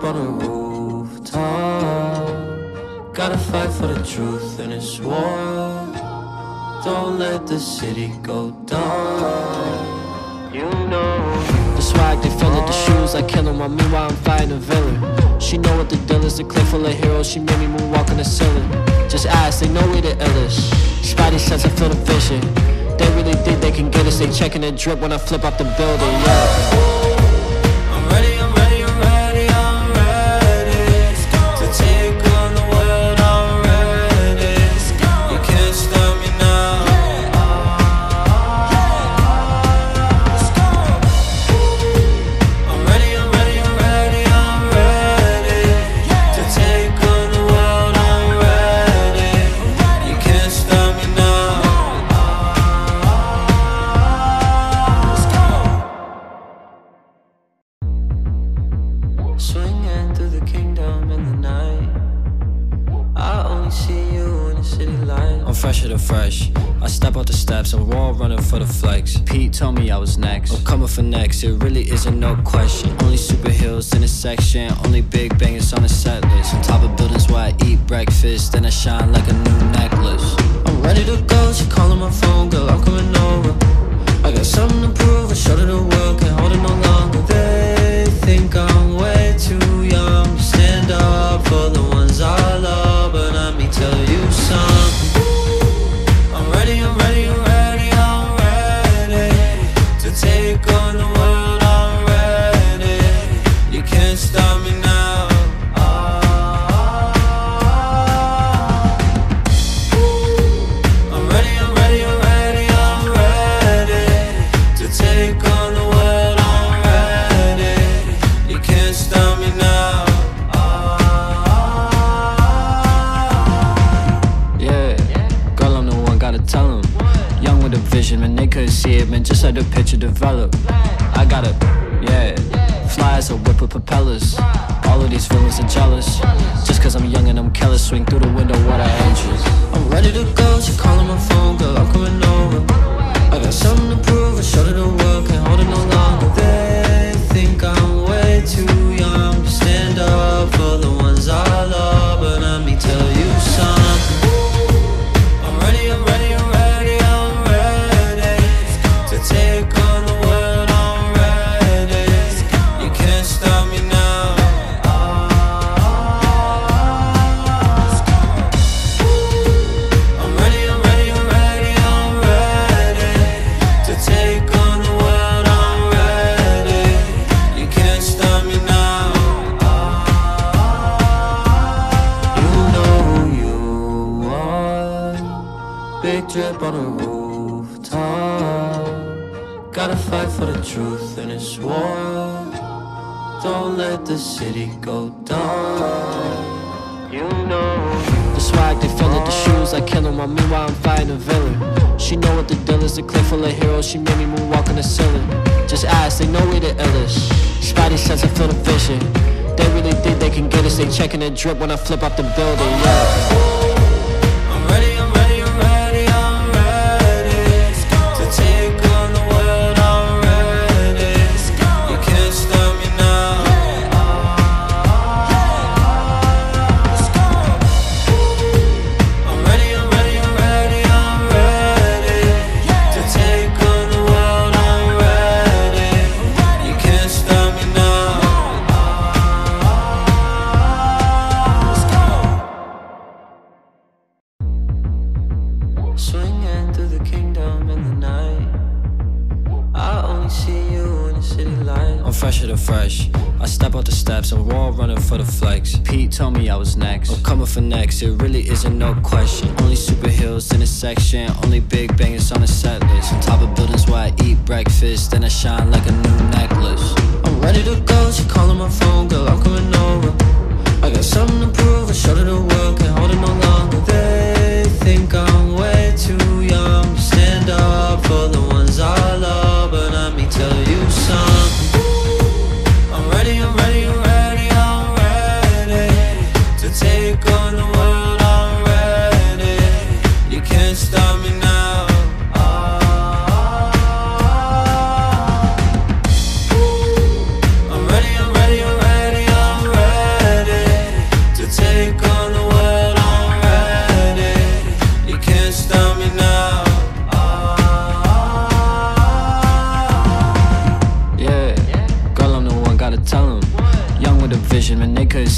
drip on the rooftop. Gotta fight for the truth in this war. Don't let the city go down. You know the swag, they feel it, the shoes like kill 'em. While meanwhile I'm fighting a villain. She know what the deal is, a clip full of heroes. She made me moonwalk on the ceiling. Just ask, they know we the illest. Spidey sense, I feel the vision. They really think they can get us. They checking the drip when I flip off the building, yeah. I'm ready, I'm ready, I'm ready, I'm ready to take on the world, I'm ready. You can't stop me now. I'm ready, I'm ready, I'm ready, I'm ready to take on the world, I'm ready. You can't stop me now. Swinging through the kingdom in the night. I only see you in the city light. I'm fresher than fresh. I step out the steps, I'm wall running for the flex. Pete told me I was next. I'm coming for next, it really isn't no question. Only superheroes in the section, only big bangers on the set list. On top of buildings where I eat breakfast, then I shine like a new necklace. I'm ready to go, she calling my phone, girl, I'm coming over. I got something to prove, I showed her the world, can't hold it no longer. They think I'm way too young to stand up for the ones I love, but let me tell you something. I'm ready, I'm ready, I'm ready, I'm ready to take on the world, I'm ready. You can't stop me now. I'm ready, I'm ready, I'm ready, I'm ready to take on the world, I'm ready. You can't stop me now. Yeah, girl, I'm the one, gotta tell 'em. Young with a vision, man, they couldn't see it, man, just let the picture develop. I gotta, yeah, fly as a whip with propellers. All of these feelings are jealous. Just cause I'm young and I'm careless, swing through the window, what I interest. I'm ready to go, she calling my phone, girl, I'm coming over. I got something to prove, I showed her the world, can't hold it no longer. They think I'm way too young to stand up for the ones I love, but let me tell you something. I'm ready, I'm ready, I'm ready, I'm ready to take on the world, I'm ready. You can't stop me now. I'm ready, I'm ready, I'm ready, I'm ready to take on the world, I'm ready. You can't stop me now. You know who you are. Big drip on the rooftop. Gotta fight for the truth in this war. Don't let the city go down. You know the swag, they feel it, the shoes like kill 'em. While meanwhile I'm fighting a villain. She know what the deal is, a clip full of heroes. She made me moonwalk on the ceiling. Just ask, they know we the illest. Spidey sense, I feel the vision. They really think they can get us. They checking the drip when I flip off the building, yeah. I'm ready, I'm ready, I'm ready, I'm ready to take on the world, I'm ready. You can't stop me now. I'm ready, I'm ready, I'm ready, I'm ready to take on the world, I'm ready. You can't stop me now. Swinging through the kingdom in the night. I only see you in the city light. I'm fresher than fresh. I step out the steps, I'm wall running for the flex. Pete told me I was next. I'm coming for next, it really isn't no question. Only superheroes in the section, only big bangers on the set list. On top of buildings where I eat breakfast, then I shine like a new necklace. I'm ready to go, she calling my phone, girl, I'm coming over. I got something to prove, I showed her the world, can't hold it no longer. They think I'm way too young to stand up for the ones I love, but let me tell you something. I'm ready, I'm ready, I'm ready, I'm ready to take on the world, I'm ready. You can't stop me now. I'm ready, I'm ready, I'm ready, I'm ready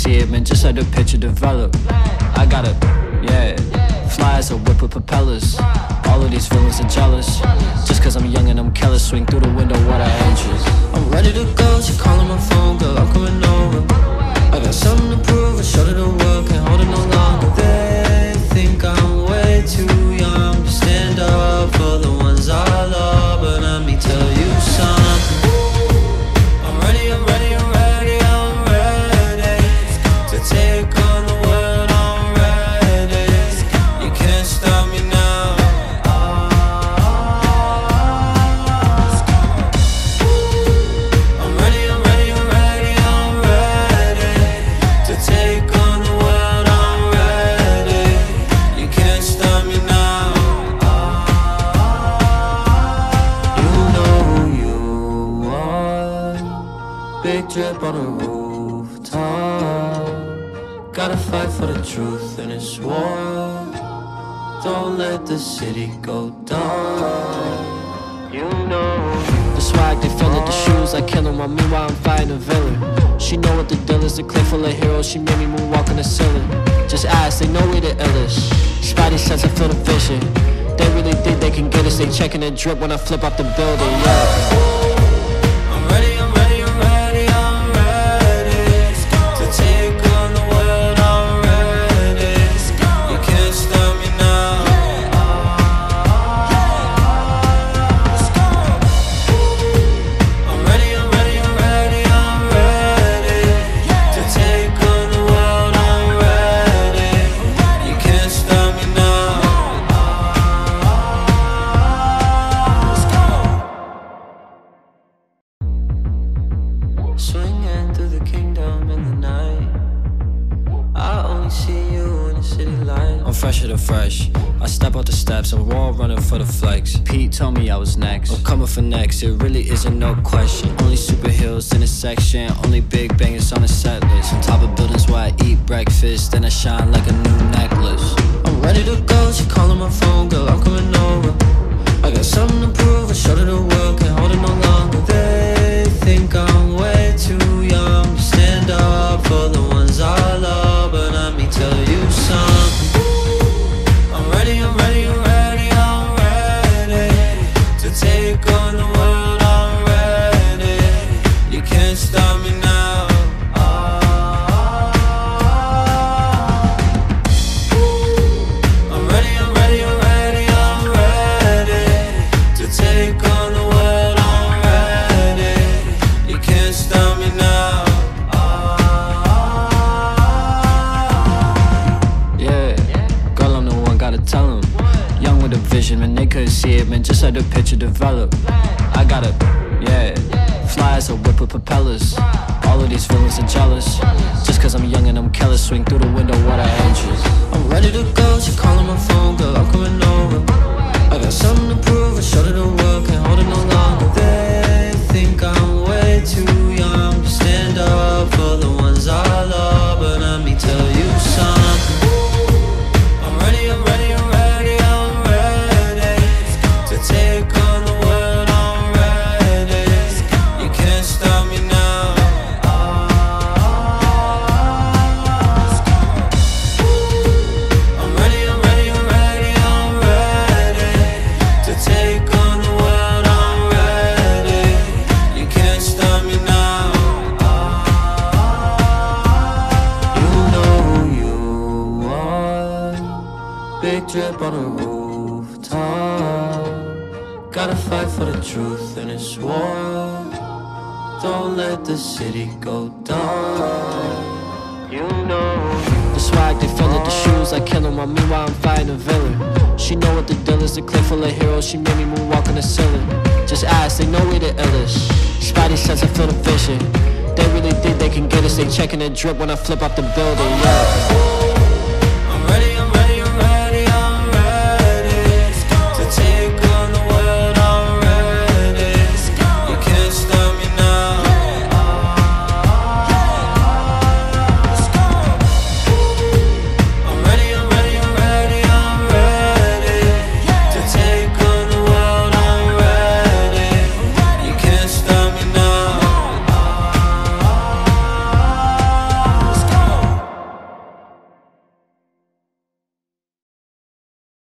see it, man, just let the picture develop. I got it, yeah. Fly as a whip with propellers. All of these feelings are jealous. Just cause I'm young and I'm careless. Swing through the window, what I interest. I'm ready to go, she calling my phone, girl, I'm coming over. I got something to prove, I showed it the world, can't hold it no longer. They think I'm way too young to stand up for the ones I love, but let me tell you something. I'm ready, I'm ready, I'm ready, I'm ready to take on the world, I'm ready. You can't stop me now. I'm ready, I'm ready, I'm ready, I'm ready to take on the world, I'm ready. You can't stop me now. You know who you are. Big drip on the rooftop. Gotta fight for the truth in this war. Don't let the city go down. You know the swag, they feel it, the shoes like kill 'em. On me while I'm fighting a villain. She know what the deal is, the clip full of heroes. She made me moonwalk on the ceiling. Just ask, they know we the illest. Spidey sense, I feel the vision. They really think they can get us. They checking the drip when I flip off the building, yeah. I'm ready, I'm ready, I'm ready, I'm ready to take on the world, I'm ready. You can't stop me now. I'm ready, I'm ready, I'm ready, I'm ready to take on the world, I'm ready. You can't stop me now. Swinging through the kingdom in the night. I only see you in the city light. I'm fresher than fresh. I step out the steps, I'm wall running for the flex. Pete told me I was next. I'm coming for next, it really isn't no question. Only superheroes in the section, only big bangers on the set list. On top of buildings where I eat breakfast, then I shine like a new necklace. I'm ready to go, she calling my phone, girl, I'm coming over. I got something to prove, I showed it the world, can't hold it no longer. They think I'm way too young to stand up for the ones I love, but let me tell you something. I'm ready, I'm ready, I'm ready, I'm ready to take on the world, I'm ready. You can't stop me now. I'm ready, I'm ready, I'm ready, I'm ready to take on the world, I'm ready. You can't stop me now. Yeah, girl, I'm the one, gotta tell 'em. Young with a vision, man, they couldn't see it, man, just let the picture develop. I got it, yeah. Fly as a whip with propellers. All of these feelings are jealous. Just cause I'm young and I'm careless. Swing through the window, what I interest. I'm ready to go, she calling my phone, girl, I'm coming over. I got something to prove, I showed it the world, can't hold it no longer. They think I'm way too young to stand up for the ones I love, but let me tell you something. I'm ready, I'm ready, I'm ready, I'm ready to take on the world, I'm ready. You can't stop me now. I'm ready, I'm ready, I'm ready, I'm ready to take on the world, I'm ready. You can't stop me now. You know who you are. Big drip on the rooftop. Gotta fight for the truth in this war. Don't let the city go down. You know the swag, they feel it, the shoes like kill 'em. On me while I'm fighting a villain. She know what the deal is, the clip full of heroes. She made me moonwalk on the ceiling. Just ask, they know we the illest. Spidey sense, I feel the vision. They really think they can get us. They checking the drip when I flip off the building, yeah.